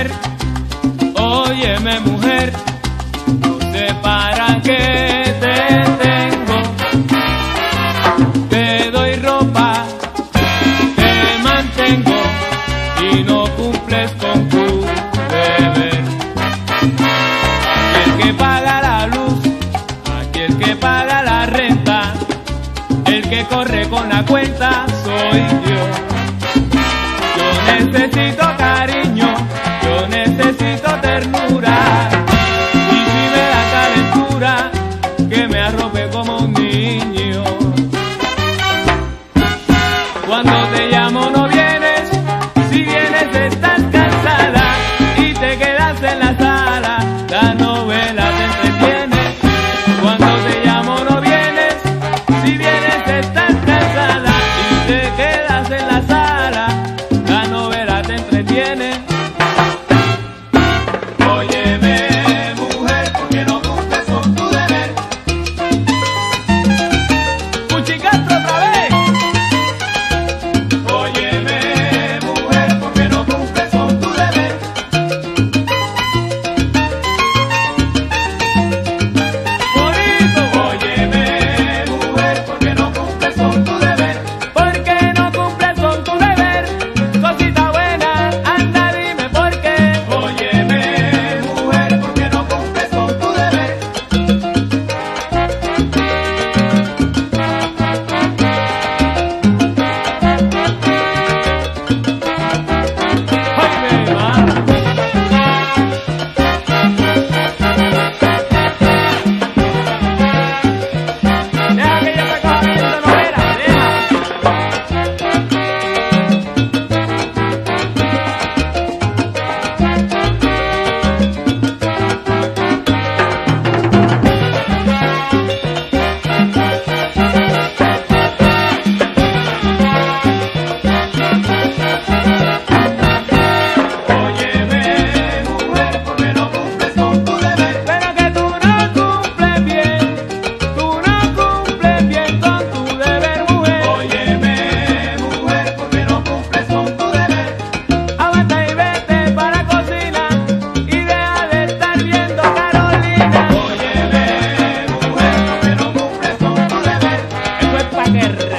mujer, óyeme mujer, no sé para qué te tengo. Te doy ropa, te mantengo y no cumples con tu deber. Aquí el que paga la luz, aquí el que paga la renta, el que corre con la cuenta soy yo. Yo necesito cariño, yo necesito ternura, y si me da calentura, que me arrope como un niño. Cuando te llamo no vienes, si vienes estás cansada y te quedas en la sala, la novela te entretiene. Cuando te llamo no vienes, si vienes estás cansada y te quedas en la sala, la novela te entretiene. Óyeme mujer, porque no cumples con tu deber. Puchicastro otra vez. Óyeme mujer, porque no cumples con tu deber. Bonito. Óyeme mujer, porque no cumples con tu deber. Porque no cumples con tu deber. Cosita buena, anda dime por qué. Óyeme mujer, porque no cumples con tu deber. Ay, me va. Deja que yo te coja viendo novela, deja. Óyeme mujer, porque no cumples con tu deber. Pero que tú no cumples bien, tú no cumples bien con tu deber, mujer. Óyeme mujer, porque no cumples con tu deber. Aguanta y vete para la cocina y deja de estar viendo Carolina. Óyeme mujer, porque no cumples con tu deber. Eso es pa' que